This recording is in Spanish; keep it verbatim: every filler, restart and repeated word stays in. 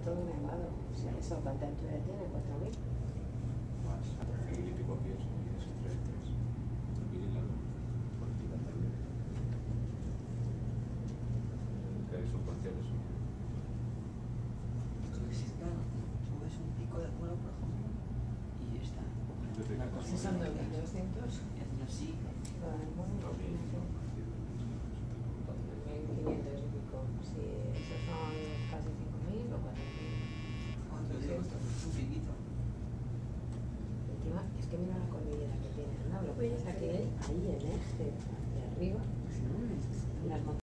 todo nevado. O sea, eso, ¿cuánta altura tiene? ¿Cuatro mil? Más, mil y pico pies, es entre tres. Mil y la política también. Que hay subvenciones. Entonces, claro, subes un pico de vuelo, por ejemplo, y está. Si son dos mil doscientos. Y hacen así. mil quinientos y pico. Si esos son casi cinco mil o cuatro mil. ¿Cuánto digo? Esto es un piquito. Encima, es que mira la cordillera que tiene, ¿no? Lo que pasa es que ahí en este, hacia arriba, las montañas.